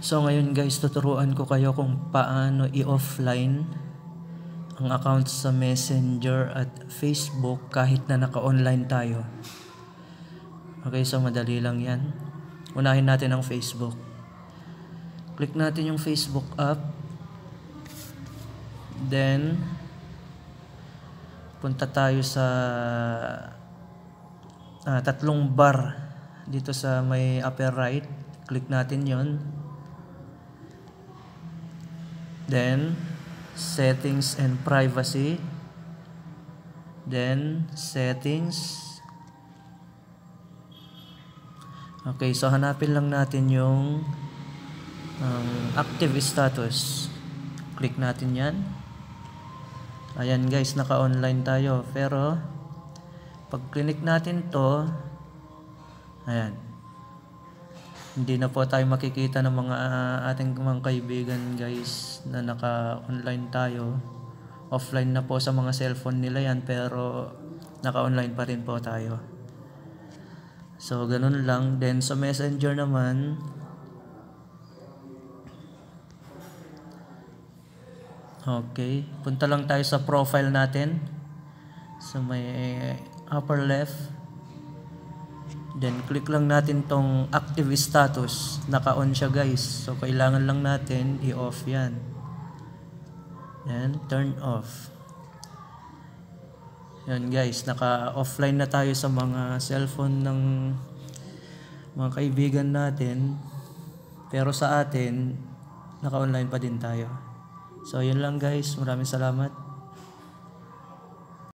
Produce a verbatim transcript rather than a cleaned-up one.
So ngayon guys, tuturuan ko kayo kung paano i-offline ang account sa Messenger at Facebook kahit na naka-online tayo. Okay, so madali lang yan. Unahin natin ang Facebook. Click natin yung Facebook app. Then, punta tayo sa ah, tatlong bar dito sa may upper right. Click natin yon. Then, settings and privacy. Then, settings. Okay, so hanapin lang natin yung um, active status. Click natin yan. Ayan guys, naka-online tayo. Pero, pag click natin to, ayan. Hindi na po tayo makikita ng mga uh, ating mga kaibigan guys na naka-online tayo. Offline na po sa mga cellphone nila yan, pero naka-online pa rin po tayo. So, ganun lang. Then, sa Messenger naman, okay, punta lang tayo sa profile natin. So, may upper left. Then, click lang natin tong active status. Naka-on siya guys. So, kailangan lang natin i-off yan. Then, turn off. Yan guys, naka-offline na tayo sa mga cellphone ng mga kaibigan natin. Pero sa atin, naka-online pa din tayo. So, yun lang guys. Maraming salamat.